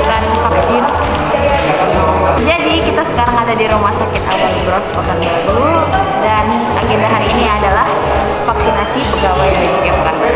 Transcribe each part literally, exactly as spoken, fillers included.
mendapatkan vaksin. Jadi kita sekarang ada di Rumah Sakit Awal Bros Pekanbaru dan agenda hari ini adalah vaksinasi pegawai B C K Pekanbaru.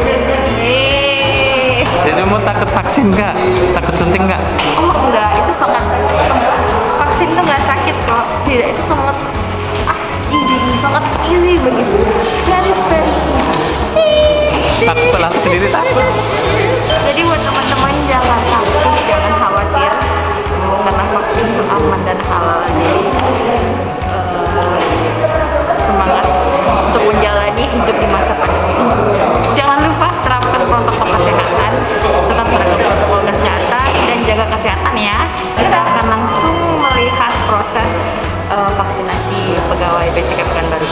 Jadi mau takut vaksin nggak? Takut suntik nggak? Oh enggak, itu sangat vaksin itu nggak sakit kok. Tidak, itu sangat ah easy, sangat easy bagi semua. Very very. Takut lah sendiri takut. Jadi buat teman-teman jangan takut, jangan khawatir karena vaksin itu aman dan halal. Jadi uh, semangat untuk menjalani hidup di masa pandemi. Jangan lupa terapkan protokol kesehatan, tetap terapkan protokol kesehatan dan jaga kesehatan ya. Kita akan langsung melihat proses uh, vaksinasi pegawai B C K Pekanbaru.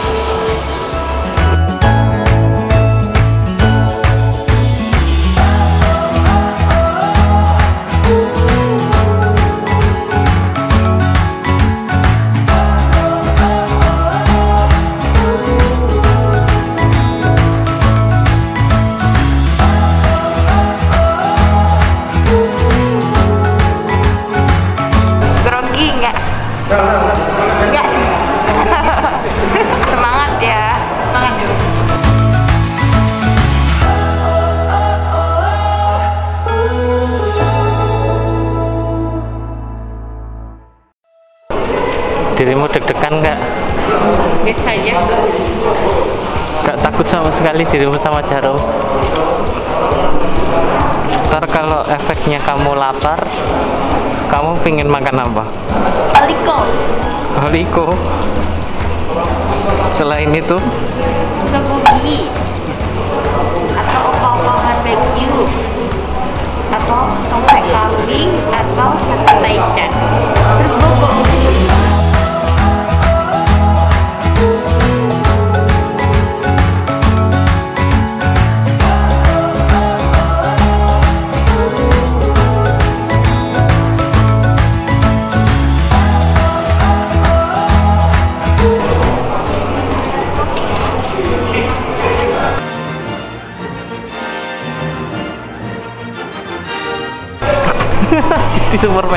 Enggak sih. Semangat ya. Semangat dulu. Dirimu deg-degan nggak? Biasa aja. Nggak takut sama sekali dirimu sama jarum? Ntar kalau efeknya kamu lapar, kamu pingin makan apa? Aliko. Aliko. Selain itu? Sogogi. Atau opa-opa barbecue. Atau tongseng kambing. Atau sate taichan. Terus bogo. Di Superman.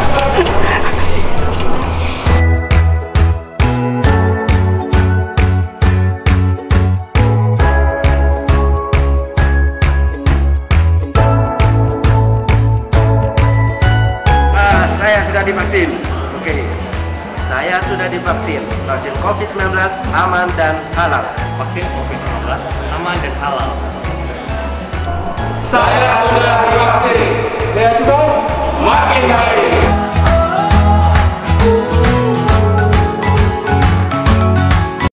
Uh, saya sudah divaksin. Oke. Saya sudah divaksin. Vaksin COVID sembilan belas aman dan halal. Vaksin COVID sembilan belas aman dan halal. Saya sudah